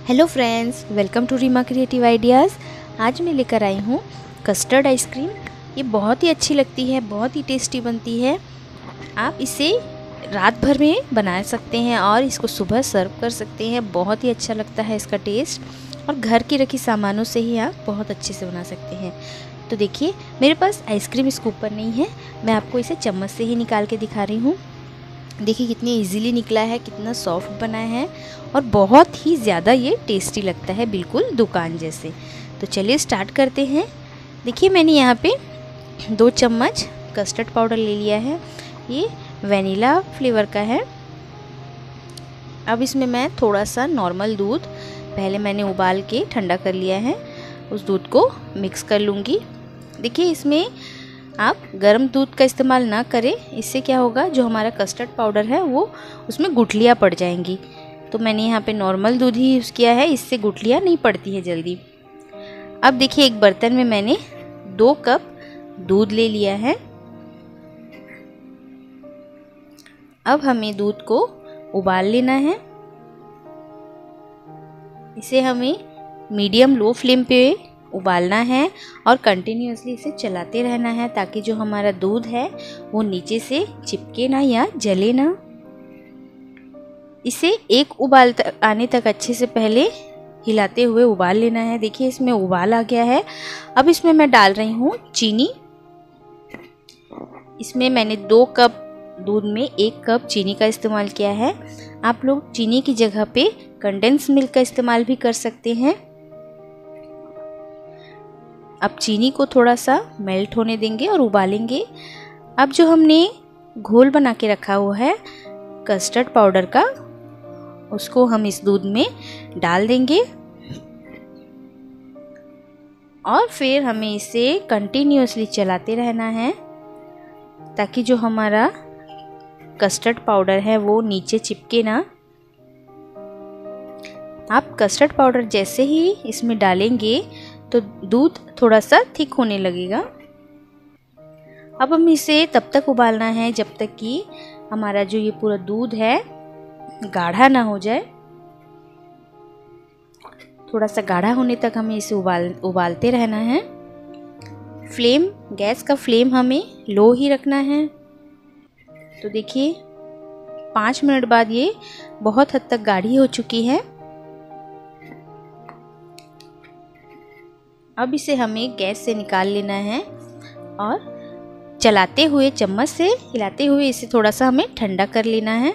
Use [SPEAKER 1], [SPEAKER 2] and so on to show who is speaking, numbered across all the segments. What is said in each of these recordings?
[SPEAKER 1] Hello friends, welcome to Reema creative ideas. आज मैं लेकर आई हूँ कस्टर्ड आइसक्रीम। ये बहुत ही अच्छी लगती है, बहुत ही टेस्टी बनती है। आप इसे रात भर में बना सकते हैं और इसको सुबह सर्व कर सकते हैं। बहुत ही अच्छा लगता है इसका टेस्ट, और घर की रखी सामानों से ही आप बहुत अच्छे से बना सकते हैं। तो देखिए, मेरे पास आइसक्रीम स्कूपर नहीं है, मैं आपको इसे चम्मच से ही निकाल के दिखा रही हूँ। देखिए कितनी इजीली निकला है, कितना सॉफ्ट बना है और बहुत ही ज़्यादा ये टेस्टी लगता है, बिल्कुल दुकान जैसे। तो चलिए स्टार्ट करते हैं। देखिए मैंने यहाँ पे 2 चम्मच कस्टर्ड पाउडर ले लिया है। ये वनीला फ्लेवर का है। अब इसमें मैं थोड़ा सा नॉर्मल दूध पहले मैंने उबाल के ठंडा कर लिया है, उस दूध को मिक्स कर लूँगी। देखिए इसमें आप गर्म दूध का इस्तेमाल ना करें, इससे क्या होगा, जो हमारा कस्टर्ड पाउडर है वो उसमें गुठलियाँ पड़ जाएंगी। तो मैंने यहाँ पे नॉर्मल दूध ही यूज़ किया है, इससे गुठलियाँ नहीं पड़ती है जल्दी। अब देखिए एक बर्तन में मैंने 2 कप दूध ले लिया है। अब हमें दूध को उबाल लेना है। इसे हमें मीडियम लो फ्लेम पे उबालना है और कंटिन्यूअसली इसे चलाते रहना है, ताकि जो हमारा दूध है वो नीचे से चिपके ना या जले ना। इसे एक उबाल आने तक अच्छे से पहले हिलाते हुए उबाल लेना है। देखिए इसमें उबाल आ गया है। अब इसमें मैं डाल रही हूँ चीनी। इसमें मैंने 2 कप दूध में 1 कप चीनी का इस्तेमाल किया है। आप लोग चीनी की जगह पे कंडेंस मिल्क का इस्तेमाल भी कर सकते हैं। अब चीनी को थोड़ा सा मेल्ट होने देंगे और उबालेंगे। अब जो हमने घोल बना के रखा हुआ है कस्टर्ड पाउडर का, उसको हम इस दूध में डाल देंगे और फिर हमें इसे कंटिन्यूअसली चलाते रहना है, ताकि जो हमारा कस्टर्ड पाउडर है वो नीचे चिपके ना। आप कस्टर्ड पाउडर जैसे ही इसमें डालेंगे तो दूध थोड़ा सा थिक होने लगेगा। अब हम इसे तब तक उबालना है जब तक कि हमारा जो ये पूरा दूध है गाढ़ा ना हो जाए। थोड़ा सा गाढ़ा होने तक हमें इसे उबालते रहना है। गैस का फ्लेम हमें लो ही रखना है। तो देखिए 5 मिनट बाद ये बहुत हद तक गाढ़ी हो चुकी है। अब इसे हमें गैस से निकाल लेना है और चलाते हुए, चम्मच से हिलाते हुए इसे थोड़ा सा हमें ठंडा कर लेना है।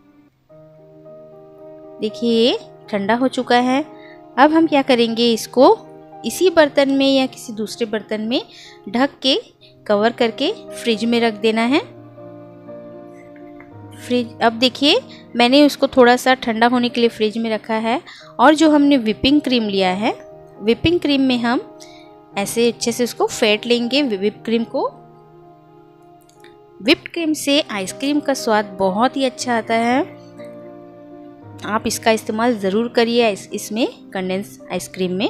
[SPEAKER 1] देखिए ये ठंडा हो चुका है। अब हम क्या करेंगे, इसको इसी बर्तन में या किसी दूसरे बर्तन में ढक के कवर करके फ्रिज में रख देना है। अब देखिए मैंने उसको थोड़ा सा ठंडा होने के लिए फ्रिज में रखा है। और जो हमने व्हिपिंग क्रीम लिया है, व्हिपिंग क्रीम में हम ऐसे अच्छे से उसको फेंट लेंगे व्हिप क्रीम को। व्हिप्ड क्रीम से आइसक्रीम का स्वाद बहुत ही अच्छा आता है। आप इसका इस्तेमाल ज़रूर करिए इसमें कंडेंस आइसक्रीम में,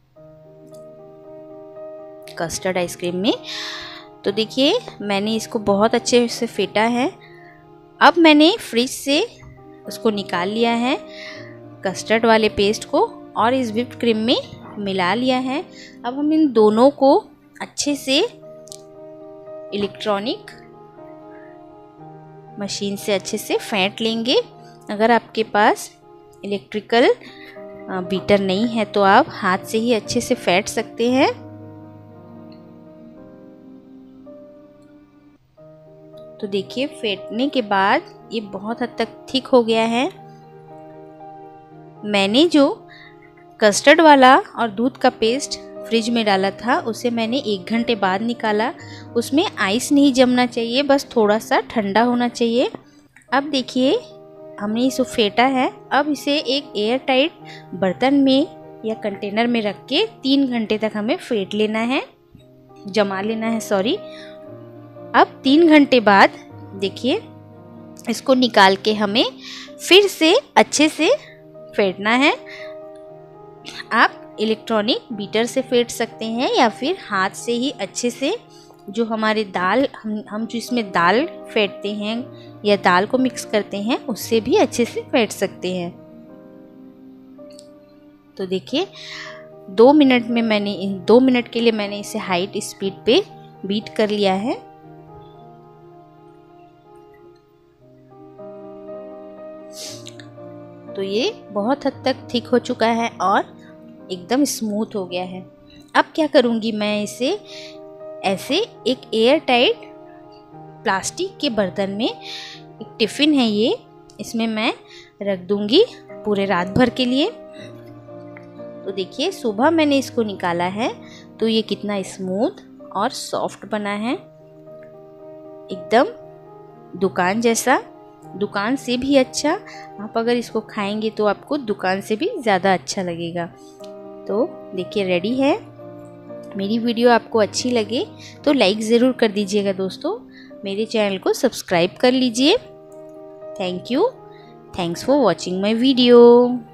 [SPEAKER 1] कस्टर्ड आइसक्रीम में। तो देखिए मैंने इसको बहुत अच्छे से फेंटा है। अब मैंने फ्रिज से उसको निकाल लिया है, कस्टर्ड वाले पेस्ट को, और इस व्हिप्ड क्रीम में मिला लिया है। अब हम इन दोनों को अच्छे से इलेक्ट्रॉनिक मशीन से अच्छे से फेंट लेंगे। अगर आपके पास इलेक्ट्रिकल बीटर नहीं है तो आप हाथ से ही अच्छे से फेंट सकते हैं। तो देखिए फेंटने के बाद ये बहुत हद तक थिक हो गया है। मैंने जो कस्टर्ड वाला और दूध का पेस्ट फ्रिज में डाला था, उसे मैंने 1 घंटे बाद निकाला। उसमें आइस नहीं जमना चाहिए, बस थोड़ा सा ठंडा होना चाहिए। अब देखिए हमने इसे फेंटा है। अब इसे एक एयर टाइट बर्तन में या कंटेनर में रख के 3 घंटे तक हमें फेंट लेना है, जमा लेना है, सॉरी। अब 3 घंटे बाद देखिए इसको निकाल के हमें फिर से अच्छे से फेंटना है। आप इलेक्ट्रॉनिक बीटर से फेंट सकते हैं या फिर हाथ से ही अच्छे से, जो हमारे दाल हम जो इसमें दाल फेंटते हैं या दाल को मिक्स करते हैं, उससे भी अच्छे से फेंट सकते हैं। तो देखिए 2 मिनट में मैंने 2 मिनट के लिए मैंने इसे हाई स्पीड पे बीट कर लिया है। तो ये बहुत हद तक थिक हो चुका है और एकदम स्मूथ हो गया है। अब क्या करूँगी, मैं इसे ऐसे एक एयर टाइट प्लास्टिक के बर्तन में, एक टिफ़िन है ये, इसमें मैं रख दूँगी पूरे रात भर के लिए। तो देखिए सुबह मैंने इसको निकाला है तो ये कितना स्मूथ और सॉफ्ट बना है, एकदम दुकान जैसा, दुकान से भी अच्छा। आप अगर इसको खाएंगे तो आपको दुकान से भी ज़्यादा अच्छा लगेगा। तो देखिए रेडी है। मेरी वीडियो आपको अच्छी लगे तो लाइक ज़रूर कर दीजिएगा दोस्तों। मेरे चैनल को सब्सक्राइब कर लीजिए। Thank you. Thanks for watching my video.